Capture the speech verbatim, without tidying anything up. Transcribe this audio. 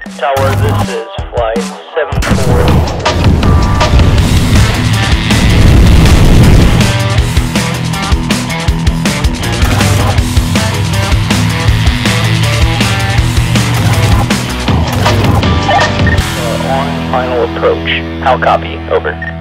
Tower, this is flight seven four. Uh, on final approach. How copy? Over.